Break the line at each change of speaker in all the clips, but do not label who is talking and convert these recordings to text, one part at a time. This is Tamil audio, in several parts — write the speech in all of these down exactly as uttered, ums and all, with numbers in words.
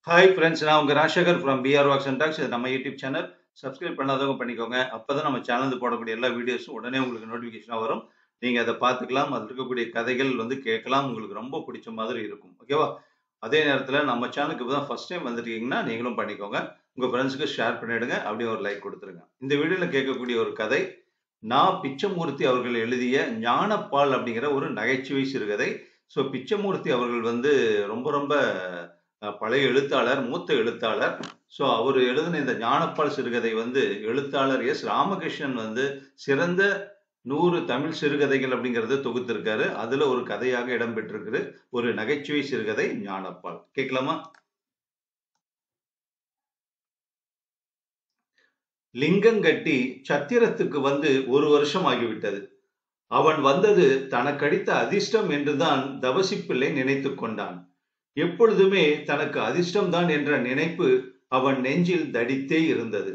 ஹாய் ஃப்ரெண்ட்ஸ், நான் உங்க Rajasekhar from PR walks and talks. இது நம்ம யூடியூப் சேனல். சப்ஸ்கிரைப் பண்ணாதவங்க பண்ணிக்கோங்க. அப்பதான் நம்ம சேனல் போடக்கூடிய எல்லா வீடியோஸும் உடனே உங்களுக்கு நோட்டிஃபிகேஷனாக வரும். நீங்க அதை பார்த்துக்கலாம். அதில் இருக்கக்கூடிய கதைகள் வந்து கேட்கலாம். உங்களுக்கு ரொம்ப பிடிச்ச மாதிரி இருக்கும். ஓகேவா? அதே நேரத்தில் நம்ம சேனலுக்கு இப்போ தான் ஃபர்ஸ்ட் டைம் வந்துருக்கீங்கன்னா நீங்களும் பண்ணிக்கோங்க. உங்க ஃப்ரெண்ட்ஸுக்கு ஷேர் பண்ணிடுங்க. அப்படியே ஒரு லைக் கொடுத்துருங்க. இந்த வீடியோவில் கேட்கக்கூடிய ஒரு கதை நா. பிச்சமூர்த்தி அவர்கள் எழுதிய ஞானப்பால் அப்படிங்கிற ஒரு நகைச்சுவை சிறுகதை. ஸோ பிச்சமூர்த்தி அவர்கள் வந்து ரொம்ப ரொம்ப அஹ், பழைய எழுத்தாளர், மூத்த எழுத்தாளர். ஸோ அவர் எழுதின இந்த ஞானப்பால் சிறுகதை வந்து எழுத்தாளர் எஸ் ராமகிருஷ்ணன் வந்து சிறந்த நூறு தமிழ் சிறுகதைகள் அப்படிங்கறத தொகுத்திருக்காரு. அதுல ஒரு கதையாக இடம்பெற்றிருக்குது ஒரு நகைச்சுவை சிறுகதை ஞானப்பால். கேட்கலாமா? லிங்கங்கட்டி சத்திரத்துக்கு வந்து ஒரு வருஷம் ஆகிவிட்டது. அவன் வந்தது தனக்கடித்த அதிர்ஷ்டம் என்றுதான் தவசிப்பிள்ளை நினைத்து கொண்டான். எப்பொழுதுமே தனக்கு அதிர்ஷ்டம்தான் என்ற நினைப்பு அவன் நெஞ்சில் தடித்தே இருந்தது.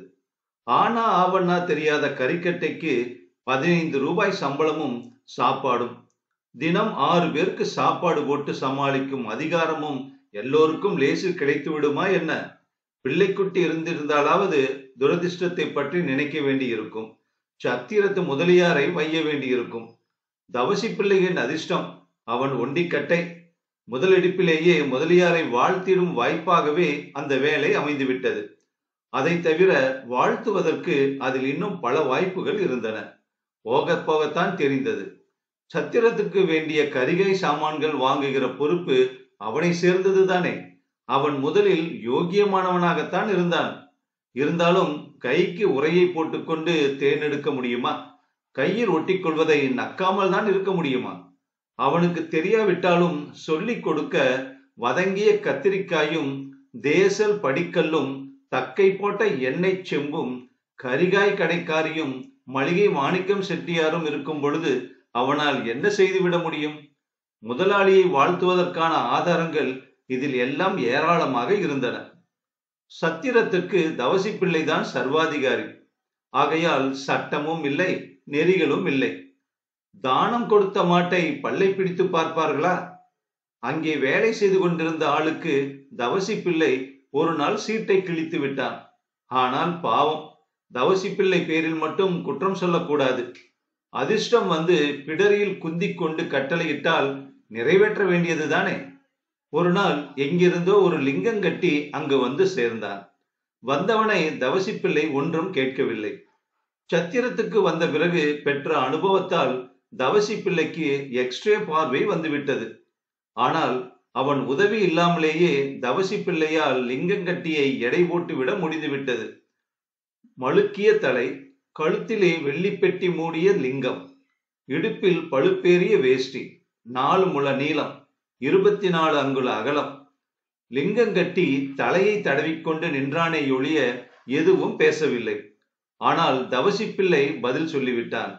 ஆனா ஆவண்ணா தெரியாத கறிக்கட்டைக்கு பதினைந்து ரூபாய் சம்பளமும் சாப்பாடும், தினம் ஆறு பேருக்கு சாப்பாடு போட்டு சமாளிக்கும் அதிகாரமும் எல்லோருக்கும் லேசில் கிடைத்து விடுமா என்ன? பிள்ளைக்குட்டி இருந்திருந்தாலாவது துரதிர்ஷ்டத்தை பற்றி நினைக்க வேண்டி இருக்கும். சத்திரத்து முதலியாரை வைய வேண்டி இருக்கும். தவசி பிள்ளையின் அதிர்ஷ்டம் அவன் ஒண்டிக்கட்டை. முதலெடுப்பிலேயே முதலியாரை வாழ்த்திடும் வாய்ப்பாகவே அந்த வேலை அமைந்துவிட்டது. அதை தவிர வாழ்த்துவதற்கு அதில் இன்னும் பல வாய்ப்புகள் இருந்தன. போக போகத்தான் தெரிந்தது. சத்திரத்துக்கு வேண்டிய கரிகை சாமான்கள் வாங்குகிற பொறுப்பு அவனை சேர்ந்தது தானே. அவன் முதலில் யோகியமானவனாகத்தான் இருந்தான். இருந்தாலும் கைக்கு உரையை போட்டுக்கொண்டு தேர்ந்தெடுக்க முடியுமா? கையில் ஒட்டி கொள்வதை நக்காமல் தான் இருக்க முடியுமா? அவனுக்கு தெரியாவிட்டாலும் சொல்லிக் கொடுக்க வதங்கிய கத்திரிக்காயும் தேசல் படிக்கல்லும் தக்கை போட்ட எண்ணெய் செம்பும் கரிகாய் கடைக்காரியும் மளிகை மாணிக்கம் செட்டியாரும் இருக்கும் பொழுது அவனால் என்ன செய்துவிட முடியும்? முதலாளியை வாழ்த்துவதற்கான ஆதாரங்கள் இதில் எல்லாம் ஏராளமாக இருந்தன. சத்திரத்துக்கு தவசி பிள்ளைதான் சர்வாதிகாரி. ஆகையால் சட்டமும் இல்லை, நெறிகளும் இல்லை. தானம் கொடுத்த மாட்டை பல்லை பிடித்து பார்ப்பார்களா? அங்கே வேலை செய்து கொண்டிருந்த ஆளுக்கு தவசி பிள்ளை ஒரு நாள் சீட்டை கிழித்து விட்டான். ஆனால் பாவம், தவசி பிள்ளை பேரில் மட்டும் குற்றம் சொல்லக்கூடாது. அதிர்ஷ்டம் வந்து பிடரியில் குந்தி கொண்டு கட்டளையிட்டால் நிறைவேற்ற வேண்டியது தானே. ஒரு நாள் எங்கிருந்தோ ஒரு லிங்கம் கட்டி அங்கு வந்து சேர்ந்தான். வந்தவனை தவசி பிள்ளை ஒன்றும் கேட்கவில்லை. சத்திரத்துக்கு வந்த பிறகு பெற்ற அனுபவத்தால் தவசி பிள்ளைக்கு எக்ஸ்ட்ரே பார்வை வந்துவிட்டது. ஆனால் அவன் உதவி இல்லாமலேயே தவசி பிள்ளையால் லிங்கங்கட்டியை எடை போட்டு விட முடிந்துவிட்டது. மழுக்கிய தலை, கழுத்திலே வெள்ளிப்பெட்டி மூடிய லிங்கம், இடுப்பில் பழுப்பேறிய வேஷ்டி, நாலு முழ நீளம், இருபத்தி நாலு அங்குல அகலம். லிங்கங்கட்டி தலையை தடவிக்கொண்டு நின்றானே ஒழிய எதுவும் பேசவில்லை. ஆனால் தவசி பிள்ளை பதில் சொல்லிவிட்டான்.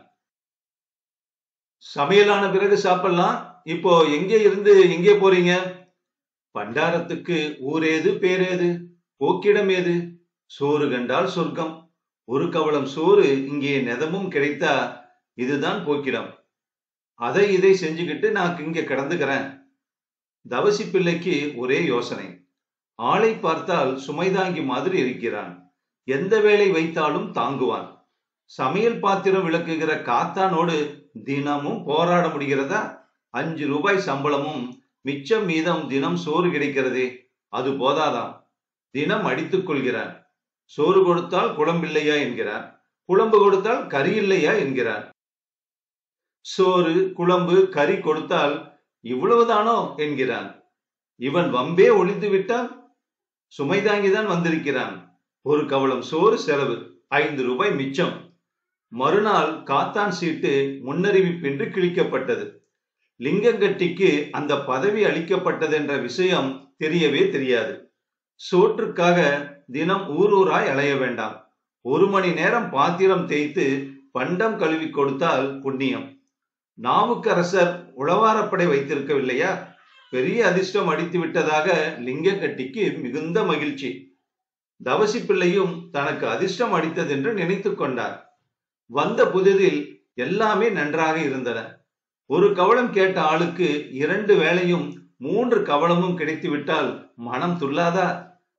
சமையலான பிறகு சாப்பிடலாம். இப்போ எங்கே இருந்து எங்கே போறீங்க? பண்டாரத்துக்கு. ஊரேது பேரேது? போக்கிடம் ஏது? சோறு கண்டால் சொர்க்கம். ஒரு கவளம் சோறு இங்கே நெதமும் கிடைத்தா இதுதான் போக்கிடம். அதை இதை செஞ்சுக்கிட்டு நான் இங்க கிடந்துக்கிறேன். தவசி பிள்ளைக்கு ஒரே யோசனை. ஆளை பார்த்தால் சுமைதாங்கி மாதிரி இருக்கிறான். எந்த வேலை வைத்தாலும் தாங்குவான். சமையல் பாத்திரம் விளக்குகிற காத்தானோடு தினமும் போராட முடிகிறதா? அஞ்சு ரூபாய் சம்பளமும் மிச்சம் மீதம் தினம் சோறு கிடைக்கிறதே, அது போதாதான். தினம் அடித்துக் கொள்கிறான். சோறு கொடுத்தால் குழம்பில்லையா என்கிறான். குழம்பு கொடுத்தால் கறி இல்லையா என்கிறான். சோறு குழம்பு கறி கொடுத்தால் இவ்வளவுதானோ என்கிறான். இவன் வம்பே ஒளிந்து விட்டால் சுமைதாங்கிதான் வந்திருக்கிறான். ஒரு கவளம் சோறு செலவு, ஐந்து ரூபாய் மிச்சம். மறுநாள் காத்தான் சீட்டு முன்னறிவிப்பின்றி கிழிக்கப்பட்டது. லிங்கங்கட்டிக்கு அந்த பதவி அளிக்கப்பட்டது என்ற விஷயம் தெரியவே தெரியாது. சோற்றுக்காக தினம் ஊரூராய் அலைய வேண்டாம். ஒரு மணி நேரம் பாத்திரம் தேய்த்து பண்டம் கழுவி கொடுத்தால் புண்ணியம். நாவுக்கரசர் உளவாரப்படை வைத்திருக்கவில்லையா? பெரிய அதிர்ஷ்டம் அடித்து விட்டதாக லிங்கங்கட்டிக்கு மிகுந்த மகிழ்ச்சி. தவசி பிள்ளையும் தனக்கு அதிர்ஷ்டம் அடித்தது என்று நினைத்து கொண்டார். வந்த புதிதில் எல்லாமே நன்றாக இருந்தன. ஒரு கவளம் கேட்ட ஆளுக்கு இரண்டு வேளையும் மூன்று கவளமும் கிடைத்துவிட்டால் மனம் துள்ளாதா?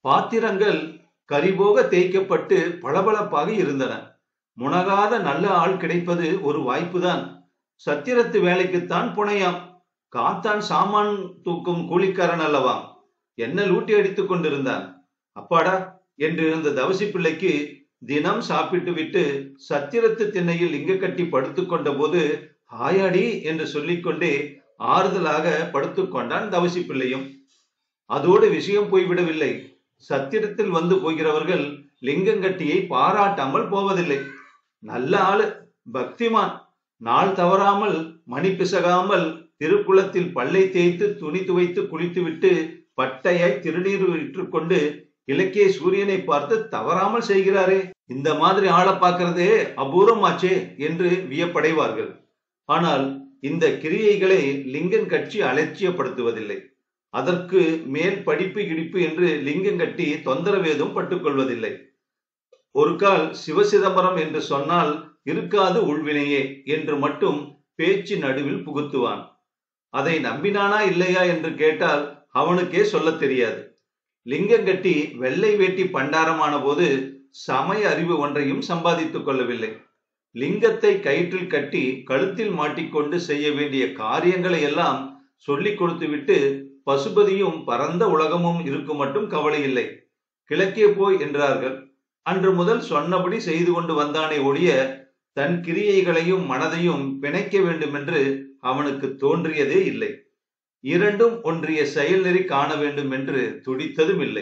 பாத்திரங்கள் கரிபோக தேய்க்கப்பட்டு பளபளப்பாக இருந்தன. முனகாத நல்ல ஆள் கிடைப்பது ஒரு வாய்ப்புதான். சத்திரத்து வேலைக்குத்தான் புனையாம். காத்தான் சாமான் தூக்கும் கூலிக்காரன் அல்லவா? என்ன லூட்டி அடித்துக் கொண்டிருந்தான். அப்பாடா என்று இருந்த தவசி பிள்ளைக்கு தினம் சாப்பிட்டு விட்டு சத்திரத்து திண்ணையில் லிங்க கட்டி படுத்துக் கொண்ட போது ஆயாடி என்று சொல்லிக்கொண்டே ஆறுதலாக படுத்துக் கொண்டான் தவசி பிள்ளையும். அதோடு விஷயம் போய்விடவில்லை. சத்திரத்தில் வந்து போகிறவர்கள் லிங்கங்கட்டியை பாராட்டாமல் போவதில்லை. நல்ல ஆளு, பக்திமான், நாள் தவறாமல் மணி பிசகாமல் திருக்குளத்தில் பல்லை தேய்த்து துணி துவைத்து குளித்துவிட்டு பட்டையாய் திருநீர் விற்றுக்கொண்டு இலக்கிய சூரியனை பார்த்து தவறாமல் செய்கிறாரே, இந்த மாதிரி ஆளை பார்க்கிறதே அபூர்வமாச்சே என்று வியப்படைவார்கள். ஆனால் இந்த கிரியைகளை லிங்கன் கட்சி அலட்சியப்படுத்துவதில்லை. அதற்கு மேல் படிப்பு இடிப்பு என்று லிங்கம் கட்டி தொந்தரவேதும் பட்டுக்கொள்வதில்லை. ஒரு கால் சிவசிதம்பரம் என்று சொன்னால் இருக்காது உள்வினையே என்று மட்டும் பேச்சு நடுவில் புகுத்துவான். அதை நம்பினானா இல்லையா என்று கேட்டால் அவனுக்கே சொல்ல தெரியாது. லிங்கங்கட்டி வெள்ளை வேட்டி பண்டாரமான போது சமய அறிவு ஒன்றையும் சம்பாதித்துக் கொள்ளவில்லை. லிங்கத்தை கயிற்றில் கட்டி கழுத்தில் மாட்டிக்கொண்டு செய்ய வேண்டிய காரியங்களை எல்லாம் சொல்லிக் கொடுத்துவிட்டு பசுபதியும் பரந்த உலகமும் இருக்கும் மட்டும் கவலை இல்லை. கிழக்கே போய் என்றார்கள். அன்று முதல் சொன்னபடி செய்து கொண்டு வந்தானே ஒழிய தன் கிரியைகளையும் மனதையும் பிணைக்க வேண்டும் என்று அவனுக்கு தோன்றியதே இல்லை. இரண்டும் ஒன்றிய செயல் நெறி காண வேண்டும் என்று துடித்ததும் இல்லை.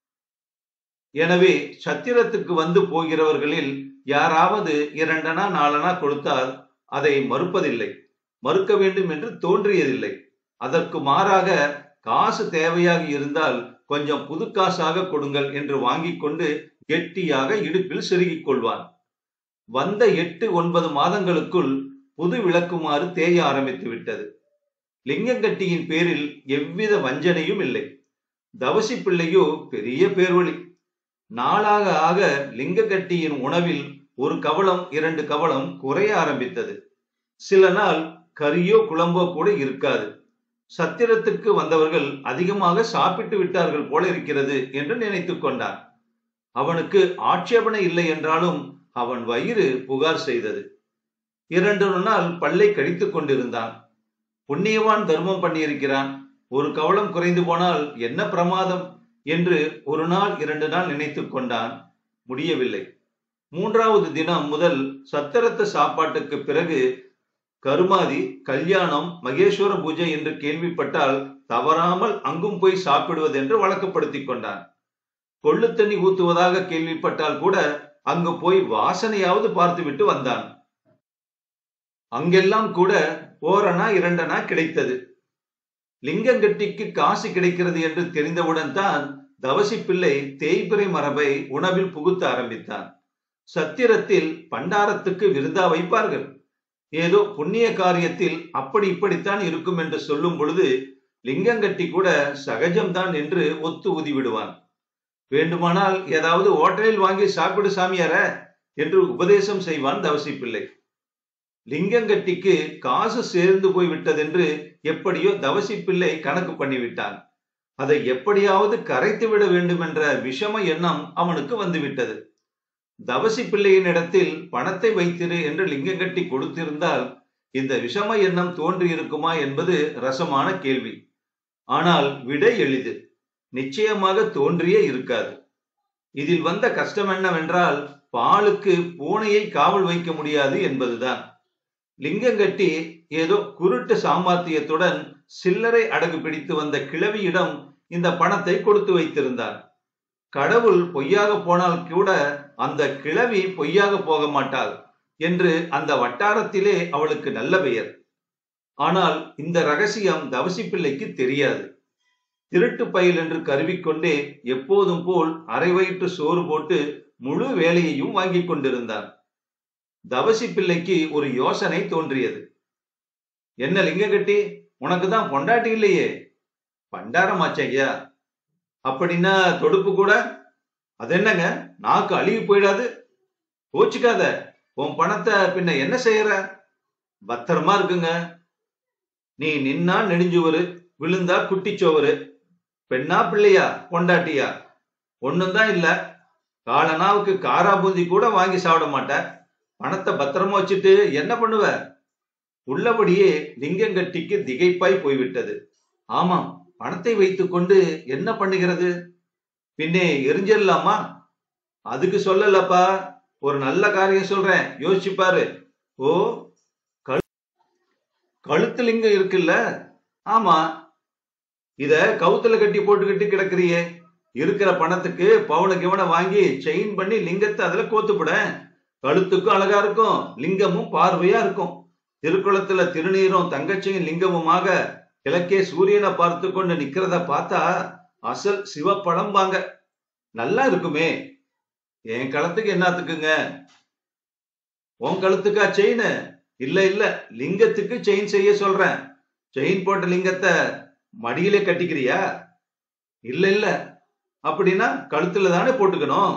எனவே சத்திரத்துக்கு வந்து போகிறவர்களில் யாராவது இரண்டனா நாலனா கொடுத்தால் அதை மறுப்பதில்லை, மறுக்க வேண்டும் என்று தோன்றியதில்லை. அதற்கு மாறாக காசு தேவையாக இருந்தால் கொஞ்சம் புது காசாக கொடுங்கள் என்று வாங்கி கொண்டு கெட்டியாக இடுப்பில் செருகிக் கொள்வான். வந்த எட்டு ஒன்பது மாதங்களுக்குள் புது விளக்குமாறு தேய ஆரம்பித்து விட்டது. லிங்கங்கட்டியின் பேரில் எவ்வித வஞ்சனையும் இல்லை. தவசி பிள்ளையோ பெரிய பேர்வழி. நாளாக ஆக லிங்கங்கட்டியின் உணவில் ஒரு கவளம் இரண்டு கவளம் குறைய ஆரம்பித்தது. சில நாள் கறியோ குழம்போ கூட இருக்காது. சத்திரத்துக்கு வந்தவர்கள் அதிகமாக சாப்பிட்டு விட்டார்கள் போல இருக்கிறது என்று நினைத்து கொண்டான். அவனுக்கு ஆட்சேபனை இல்லை என்றாலும் அவன் வயிறு புகார் செய்தது. இரண்டு நாள் பல்லை கடித்துக் கொண்டிருந்தான். புண்ணியவான் தர்மம் பண்ணியிருக்கிறான், ஒரு கவளம் குறைந்து போனால் என்ன பிரமாதம் என்று ஒரு நாள் இரண்டு நாள் நினைத்து கொண்டான். முடியவில்லை. மூன்றாவது தினம் முதல் சத்திரத்து சாப்பாட்டுக்கு பிறகு கருமாதி, கல்யாணம், மகேஸ்வர பூஜை என்று கேள்விப்பட்டால் தவறாமல் அங்கும் போய் சாப்பிடுவது என்று வழக்கப்படுத்தி கொண்டான். கொள்ளு தண்ணி ஊத்துவதாக கேள்விப்பட்டால் கூட அங்கு போய் வாசனையாவது பார்த்துவிட்டு வந்தான். அங்கெல்லாம் கூட ஓரணா இரண்டனா கிடைத்தது. லிங்கங்கட்டிக்கு காசு கிடைக்கிறது என்று தெரிந்தவுடன் தான் தவசி பிள்ளை தேய்பிறை மரபை உணவில் புகுத்த ஆரம்பித்தான். சத்திரத்தில் பண்டாரத்துக்கு விருந்தா வைப்பார்கள். ஏதோ புண்ணிய காரியத்தில் அப்படி இப்படித்தான் இருக்கும் என்று சொல்லும் பொழுது லிங்கங்கட்டி கூட சகஜம்தான் என்று ஒத்து ஊதி விடுவான். வேண்டுமானால் ஏதாவது ஓட்டலில் வாங்கி சாப்பிடு சாமியார என்று உபதேசம் செய்வான் தவசி பிள்ளை. லிங்கங்கட்டிக்கு காசு சேர்ந்து போய் விட்டதென்று எப்படியோ தவசி பிள்ளை கணக்கு பண்ணிவிட்டான். அதை எப்படியாவது கரைத்து விட வேண்டும் என்ற விஷம எண்ணம் அவனுக்கு வந்துவிட்டது. தவசி பிள்ளையின் இடத்தில் பணத்தை வைத்திரு என்று லிங்கங்கட்டி கொடுத்திருந்தால் இந்த விஷம எண்ணம் தோன்றி இருக்குமா என்பது ரசமான கேள்வி. ஆனால் விடை எளிது. நிச்சயமாக தோன்றியே இருக்காது. இதில் வந்த கஷ்டம் என்னவென்றால் பாலுக்கு பூனையை காவல் வைக்க முடியாது என்பதுதான். லிங்கங்கட்டி ஏதோ குருட்டு சாமர்த்தியத்துடன் சில்லறை அடகு பிடித்து வந்த கிழவியிடம் இந்த பணத்தை கொடுத்து வைத்திருந்தான். கடவுள் பொய்யாக போனால் கூட அந்த கிழவி பொய்யாக போக மாட்டாள் என்று அந்த வட்டாரத்திலே அவளுக்கு நல்ல பெயர். ஆனால் இந்த ரகசியம் தவசி பிள்ளைக்கு தெரியாது. திருட்டு பயல் என்று கருவிக்கொண்டே எப்போதும் போல் அரை வயிற்று சோறு போட்டு முழு வேலையையும் வாங்கி கொண்டிருந்தான். தவசி பிள்ளைக்கு ஒரு யோசனை தோன்றியது. என்ன லிங்கங்கட்டி, உனக்கு தான் பொண்டாட்டி இல்லையே? பண்டாரமாச்சையா? அப்படின்னா தொடுப்பு கூட? அது என்னங்க, நாக்கு அழுகி போயிடாது? கோச்சிக்காத. உன் பணத்தை பின்ன என்ன செய்யற? பத்திரமா இருக்குங்க. நீ நின்னா நெடுஞ்சுவரு, விழுந்தா குட்டிச்சோவரு. பெண்ணா பிள்ளையா பொண்டாட்டியா? ஒண்ணும் தான் இல்ல. காலனாவுக்கு காரா பூந்தி கூட வாங்கி சாப்பிட மாட்டேன். பணத்தை பத்திரமா வச்சுட்டு என்ன பண்ணுவ? உள்ளபடியே லிங்கங்கட்டிக்கு திகைப்பாய் போய்விட்டது. ஆமாம், பணத்தை வைத்துக் கொண்டு என்ன பண்ணுகிறது? பின்னே எரிஞ்சிடலாமா? அதுக்கு சொல்லலப்பா, ஒரு நல்ல காரியம் சொல்றேன், யோசிச்சுப்பாரு. ஓ, கழுத்து லிங்கம் இருக்குல்ல? ஆமா, இத கவுத்துல கட்டி போட்டுக்கிட்டு கிடக்குறியே. இருக்கிற பணத்துக்கு பவுன கிவனை வாங்கி செயின் பண்ணி லிங்கத்தை அதுல கோத்துப்பட. கழுத்துக்கும் அழகா இருக்கும், லிங்கமும் பார்வையா இருக்கும். திருக்குளத்துல திருநீரும் தங்கச்சியும் லிங்கமுமாக கிழக்கே சூரியனை பார்த்து கொண்டு நிக்கிறத பார்த்தா அசல் சிவப்பழம்பாங்க. நல்லா இருக்குமே. என் கழுத்துக்கு என்னத்துக்குங்க? உன் கழுத்துக்கா செயின்? இல்ல இல்ல, லிங்கத்துக்கு செயின் செய்ய சொல்றேன். செயின் போட்ட லிங்கத்தை மடியிலே கட்டிக்கிறியா? இல்ல இல்ல, அப்படின்னா கழுத்துல தானே போட்டுக்கணும்.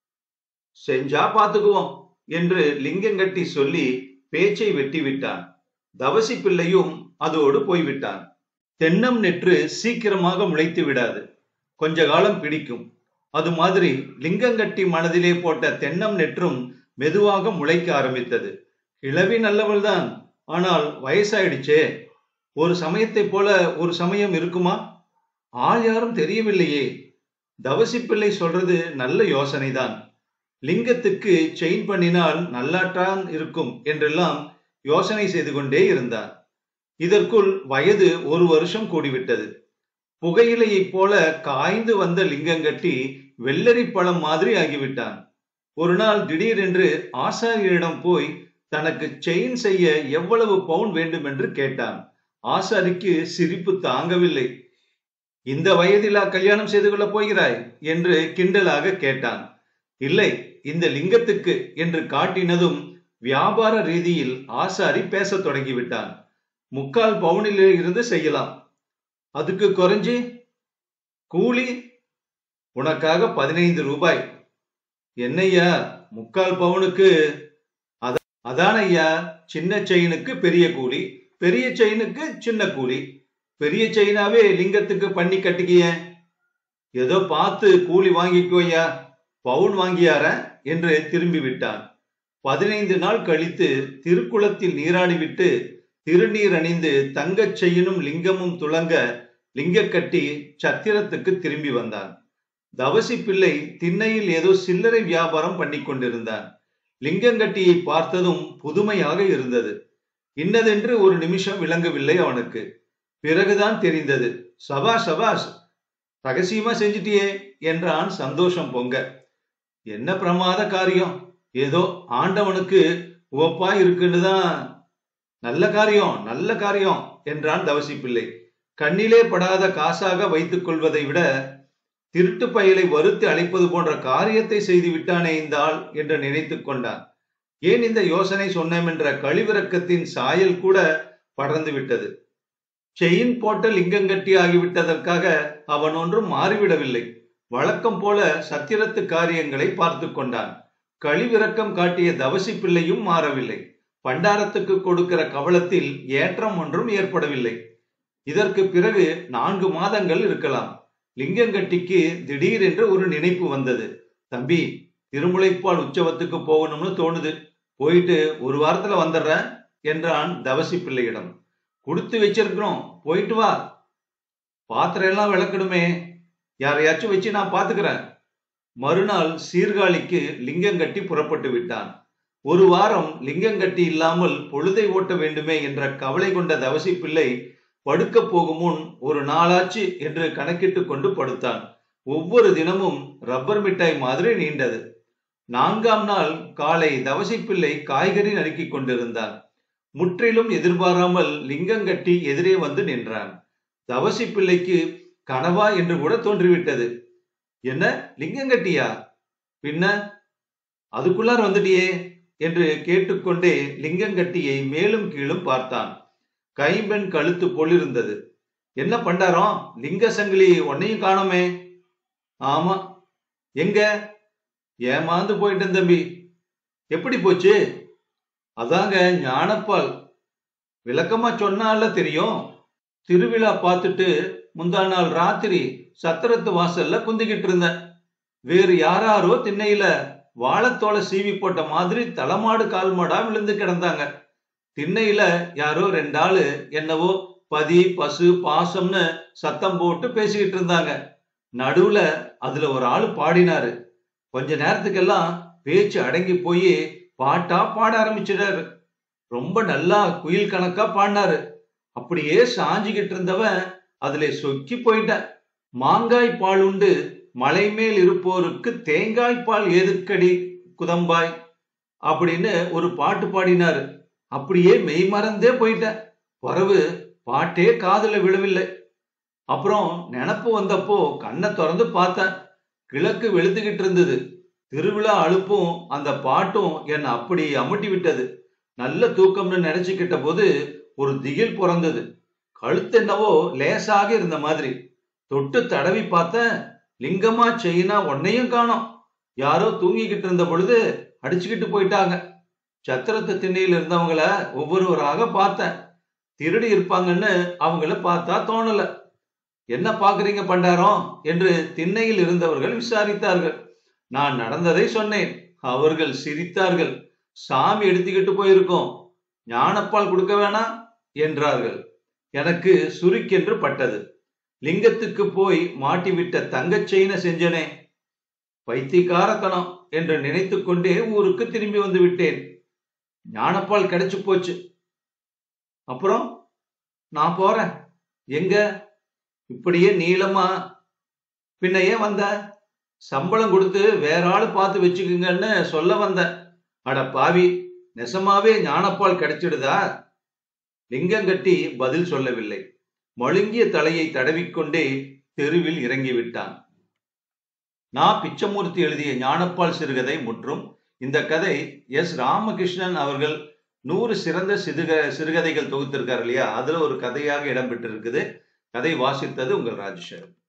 செஞ்சா பாத்துக்குவோம் என்று லிங்கங்கட்டி சொல்லி பேச்சை வெட்டி விட்டான். தவசி பிள்ளையும் அதோடு போய்விட்டான். தென்னம் நெற்று சீக்கிரமாக முளைத்து விடாது, கொஞ்ச காலம் பிடிக்கும். அது மாதிரி லிங்கங்கட்டி மனதிலே போட்ட தென்னம் நெற்றும் மெதுவாக முளைக்க ஆரம்பித்தது. கிழவி நல்லவள்தான், ஆனால் வயசாயிடுச்சே. ஒரு சமயத்தை போல ஒரு சமயம் இருக்குமா? ஆள் யாரும் தெரியவில்லையே. தவசி பிள்ளை சொல்றது நல்ல யோசனைதான். லிங்கத்துக்கு செயின் பண்ணினால் நல்லாட்டான் இருக்கும் என்றெல்லாம் யோசனை செய்து கொண்டே இருந்தான். இதற்குள் வயது ஒரு வருஷம் கூடிவிட்டது. புகையிலையை போல காய்ந்து வந்த லிங்கங்கட்டி வெள்ளரி பழம் மாதிரி ஆகிவிட்டான். ஒரு நாள் திடீரென்று ஆசாரியரிடம் போய் தனக்கு செயின் செய்ய எவ்வளவு பவுன் வேண்டும் என்று கேட்டான். ஆசாரிக்கு சிரிப்பு தாங்கவில்லை. இந்த வயதிலா கல்யாணம் செய்து கொள்ள போகிறாய் என்று கிண்டலாக கேட்டான். இல்லை, இந்த லிங்கத்துக்கு என்று காட்டினதும் வியாபார ரீதியில் ஆசாரி பேச தொடங்கிவிட்டான். முக்கால் பவுனில் இருந்து செய்யலாம். அதுக்கு குறைஞ்சி கூலி உனக்காக பதினைந்து ரூபாய். என்னையா முக்கால் பவுனுக்கு? அதான ஐயா, சின்ன செயினுக்கு பெரிய கூலி, பெரிய செயினுக்கு சின்ன கூலி. பெரிய செயினாவே லிங்கத்துக்கு பண்ணி கட்டிக்கிய. ஏதோ பார்த்து கூலி வாங்கிக்கோயா, பவுன் வாங்கியார என்று திரும்பி விட்டான். பதினைந்து நாள் கழித்து திருக்குளத்தில் நீராடிவிட்டு திருநீர் அணிந்து தங்கச் செயினும் லிங்கமும் துளங்க லிங்க கட்டி சத்திரத்துக்கு திரும்பி வந்தான். தவசி பிள்ளை திண்ணையில் ஏதோ சில்லறை வியாபாரம் பண்ணி கொண்டிருந்தான். லிங்கங்கட்டியை பார்த்ததும் புதுமையாக இருந்தது. இன்னதென்று ஒரு நிமிஷம் விளங்கவில்லை அவனுக்கு. பிறகுதான் தெரிந்தது. சபாஷ் சபாஷ், ரகசியமா செஞ்சிட்டியே என்றான் சந்தோஷம் பொங்க. என்ன பிரமாத காரியம், ஏதோ ஆண்டவனுக்கு உவப்பா இருக்குன்னுதான். நல்ல காரியம் நல்ல காரியம் என்றான் தவசி பிள்ளை. கண்ணிலே படாத காசாக வைத்துக் கொள்வதை விட திருட்டு பயலை வருத்தி அழைப்பது போன்ற காரியத்தை செய்து விட்டானே இந்த ஆள் என்று நினைத்து கொண்டான். ஏன் இந்த யோசனை சொன்னோம் என்ற கழிவிறக்கத்தின் சாயல் கூட படர்ந்து விட்டது. செயின் போட்ட லிங்கங்கட்டி ஆகிவிட்டதற்காக அவன் ஒன்றும் மாறிவிடவில்லை. வழக்கம் போல சத்திரத்து காரியங்களை பார்த்து கொண்டான். கழிவிறக்கம் காட்டிய தவசி பிள்ளையும் மாறவில்லை. பண்டாரத்துக்கு கொடுக்கிற கவலத்தில் ஏற்றம் ஒன்றும் ஏற்படவில்லை. இதற்கு பிறகு நான்கு மாதங்கள் இருக்கலாம். லிங்கங்கட்டிக்கு திடீரென்று ஒரு நினைப்பு வந்தது. தம்பி, திருமுலைப்பால் உற்சவத்துக்கு போகணும்னு தோணுது, போயிட்டு ஒரு வாரத்துல வந்துடுற என்றான் தவசி பிள்ளையிடம். கொடுத்து வச்சிருக்கிறோம், போயிட்டு வா. பாத்திரம் எல்லாம் விளக்கணுமே, யாரையாச்சும் வச்சு நான் பாத்துக்கிறேன். மறுநாள் சீர்காழிக்கு லிங்கங்கட்டி புறப்பட்டு விட்டான். ஒரு வாரம் லிங்கங்கட்டி இல்லாமல் பொழுதை ஓட்ட வேண்டுமே என்ற கவலை கொண்ட தவசி பிள்ளை படுக்க போகும் முன் ஒரு நாளாச்சு என்று கணக்கிட்டு கொண்டு படுத்தான். ஒவ்வொரு தினமும் ரப்பர் மிட்டாய் மாதிரி நீண்டது. நான்காம் நாள் காலை தவசி பிள்ளை காய்கறி நறுக்கி கொண்டிருந்தான். முற்றிலும் எதிர்பாராமல் லிங்கங்கட்டி எதிரே வந்து நின்றான். தவசி பிள்ளைக்கு கனவா என்று கூட தோன்றிவிட்டது. என்ன லிங்கங்கட்டியா? பின்ன அதுக்குள்ளார் வந்துட்டியே என்று கேட்டுக்கொண்டே லிங்கங்கட்டியை மேலும் கீழும் பார்த்தான். கைம்பெண் கழுத்து போலிருந்தது. என்ன பண்டாரம், லிங்க சங்கிலி உன்னையும் காணோமே? ஆமா. எங்க? ஏமாந்து போயிட்டேன் தம்பி. எப்படி போச்சு? அதாங்க ஞானப்பால். விளக்கமா சொன்னால தெரியும். திருவிழா பார்த்துட்டு முந்தா நாள் ராத்திரி சத்திரத்து வாசல்ல குந்திக்கிட்டு இருந்தேன். வேறு யாராரோ திண்ணையில வாழைத்தோலை சீவி போட்ட மாதிரி தலைமாடு கால் மாடா விழுந்து கிடந்தாங்க. திண்ணையில யாரோ ரெண்டு ஆளு என்னவோ பதி பசு பாசம்னு சத்தம் போட்டு பேசிக்கிட்டு இருந்தாங்க. நடுவுல அதுல ஒரு ஆளு பாடினாரு. கொஞ்ச நேரத்துக்கெல்லாம் பேச்சு அடங்கி போய் பாட்டா பாட ஆரம்பிச்சிடாரு. ரொம்ப நல்லா குயில் கணக்கா பாடினாரு. அப்படியே சாஞ்சிக்கிட்டு இருந்தவன் அதுல சொக்கி போயிட்டான். மாங்காய் பால் உண்டு மலை மேல் இருப்போருக்கு தேங்காய் பால் எதுக்கடி குதம்பாய் அப்படின்னு ஒரு பாட்டு பாடினாரு. அப்படியே மெய் மறந்தே போயிட்டேன். பிறகு பாட்டே காதுல விழவில்லை. அப்புறம் நினப்பு வந்தப்போ கண்ணை திறந்து பார்த்தேன். கிழக்கு வெளுத்துக்கிட்டு இருந்தது. திருவிழா அலுப்பும் அந்த பாட்டும் என்னை அப்படி அமுட்டி விட்டது. நல்ல தூக்கம்னு நினைச்சுக்கிட்ட போது ஒரு திகில் பிறந்தது. கழுத்து என்னவோ லேசாக இருந்த மாதிரி. தொட்டு தடவி பார்த்தேன். லிங்கமா செயினா ஒன்னையும் காணோம். யாரோ தூங்கிக்கிட்டு இருந்த பொழுது அடிச்சுக்கிட்டு போயிட்டாங்க. சத்திரத்து திண்ணையில் இருந்தவங்கள ஒவ்வொருவராக பார்த்தேன். திருடி இருப்பாங்கன்னு அவங்கள பார்த்தா தோணல. என்ன பாக்குறீங்க பண்டாரம் என்று திண்ணையில் இருந்தவர்கள் விசாரித்தார்கள். நான் நடந்ததை சொன்னேன். அவர்கள் சிரித்தார்கள். சாமி எடுத்துக்கிட்டு போயிருக்கோம், ஞானப்பால் கொடுக்க வேணாம் என்றார்கள். எனக்கு சுருக்கென்று பட்டது. லிங்கத்துக்கு போய் மாட்டிவிட்ட தங்கச் செயினை செஞ்சனே, பைத்தியக்காரத்தனம் என்று நினைத்து கொண்டே ஊருக்கு திரும்பி வந்து விட்டேன். ஞானப்பால் கிடைச்சு போச்சு. அப்புறம் நான் போறேன். எங்க? இப்படியே நீளமா. பின்ன ஏன் வந்த? சம்பளம் கொடுத்து வேற ஆளு பார்த்து வச்சுக்குங்கன்னு சொல்ல வந்தேன். அட பாவி, நெசமாவே ஞானப்பால் கிடைச்சிடுதா? லிங்கங்கட்டி பதில் சொல்லவில்லை. மழுங்கிய தலையை தடவிக்கொண்டே தெருவில் இறங்கிவிட்டான். நான் பிச்சமூர்த்தி எழுதிய ஞானப்பால் சிறுகதை முற்றும். இந்த கதை எஸ் ராமகிருஷ்ணன் அவர்கள் நூறு சிறந்த சிறுக சிறுகதைகள் தொகுத்திருக்காரு இல்லையா, அதுல ஒரு கதையாக இடம்பெற்றிருக்குது. கதை வாசித்தது உங்கள் ராஜேஸ்வரன்.